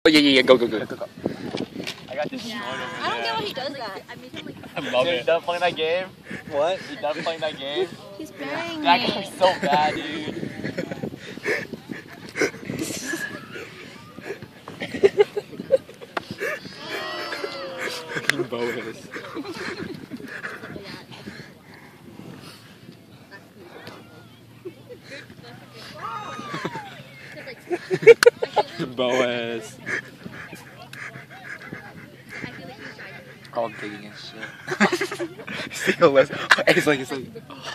Oh, yeah, go. I got this Yeah. over there. I don't get why he does that. I love it. You done playing that game? What? You done playing that game? He's burying That me. game's so bad, dude. Bowis. Bowis. All digging and shit. Still less. It's like. What's he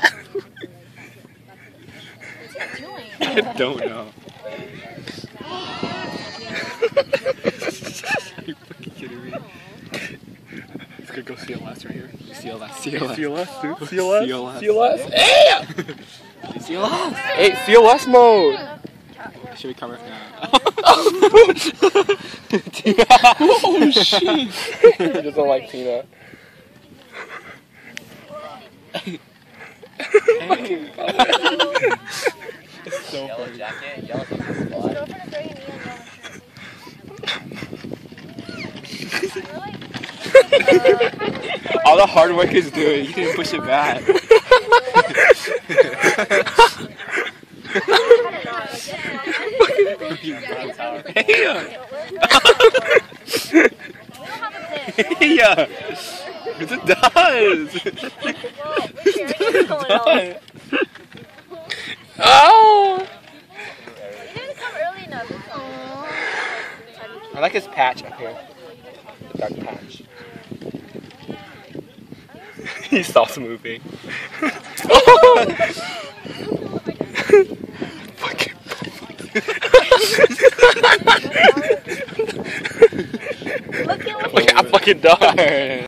doing? I don't know. Are you fucking kidding me? Let's go CLS right here. CLS, dude. CLS. Hey! CLS. Hey, CLS mode. Should we cover it now? Tina. Oh shit. He doesn't like Tina. Hey. It's so Yellow funny. jacket, yellow spot. All the hard work is doing. You can push it back. Yeah. It does. It does. Oh! He didn't come early enough. I like his patch up here. The dark patch. He stops moving. Fucking. Look at I'm fucking done.